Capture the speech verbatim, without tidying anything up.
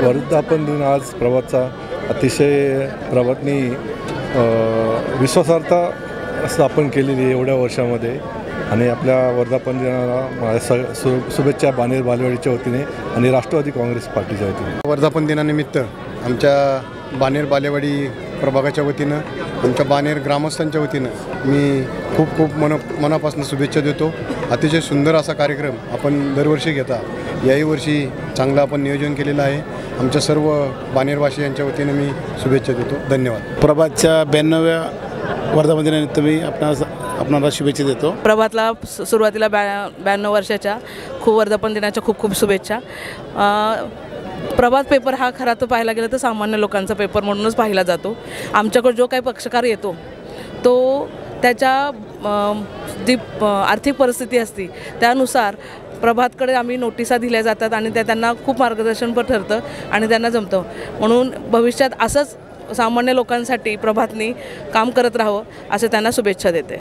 वर्धापन दिन आज प्रभातचा अतिशय प्रभातनी विश्वासार्हता स्थापन केलेली आहे एवढ्या वर्षामध्ये आणि आपल्या वर्धापन दिनाला स शुभेच्छा बानेर बालेवाडीच्या वतीने आणि राष्ट्रवादी काँग्रेस पार्टीच्या वतीने। वर्धापन दिनानिमित्त आमच्या बानेर बालेवाडी प्रभागाच्या वतीनं आमच्या बानेर ग्रामस्थांच्या वतीनं मी खूप खूप मन मनापासून शुभेच्छा देतो। अतिशय सुंदर असा कार्यक्रम आपण दरवर्षी घेता, याही वर्षी चांगलं आपण नियोजन केलेलं आहे। आमच्या सर्व बानेरवासियांच्या वतीनं मी शुभेच्छा देतो। धन्यवाद। प्रभातच्या ब्याण्णव्या वर्धापन दिनानिमित्त मी आपणास आपणाला शुभेच्छा देतो। प्रभातला सुरुवातीला ब्या ब्याण्णव वर्षाच्या खूप वर्धापन दिनाच्या खूप खूप शुभेच्छा। प्रभात पेपर हा खरा तर पाहायला गेलं तर सामान्य लोकांचा पेपर म्हणूनच पाहिला जातो। आमच्याकडे जो काही पक्षकार येतो तो त्याच्या जी आर्थिक परिस्थिती असते त्यानुसार प्रभातकडे आम्ही नोटिसा दिल्या जातात आणि त्या त्यांना खूप मार्गदर्शनपर ठरतं आणि त्यांना जमतं। म्हणून भविष्यात असंच सामान्य लोकांसाठी प्रभातनी काम करत राहावं असे त्यांना शुभेच्छा देते।